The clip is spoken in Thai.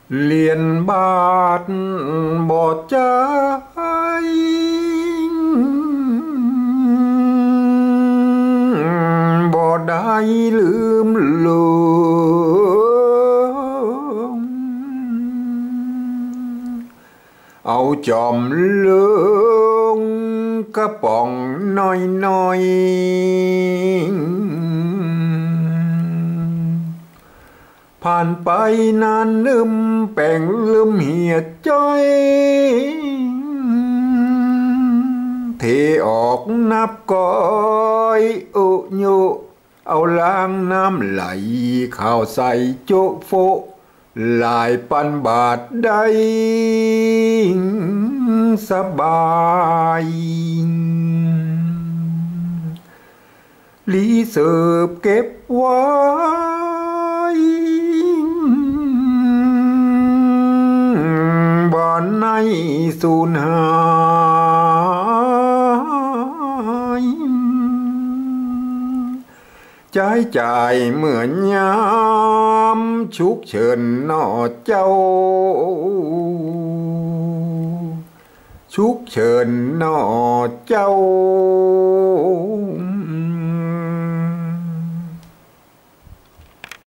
เรียนบาทบอดใจบ่ได้ลืมลงเอาจอมเลืองกระป๋องน้อยน้อยผ่านไปนานลืมแป่งลืมเหียดจ้อยเทออกนับก้อยอุยุเอาล้างน้ำไหลข้าวใส่โจ๊ะโฟหลายปันบาทได้สบายลีเสิร์ฟเก็บไว้บ่อนในสูญหายใจจ่ายเหมือนยามฉุกเฉินนอเจ้าฉุกเฉินนอเจ้า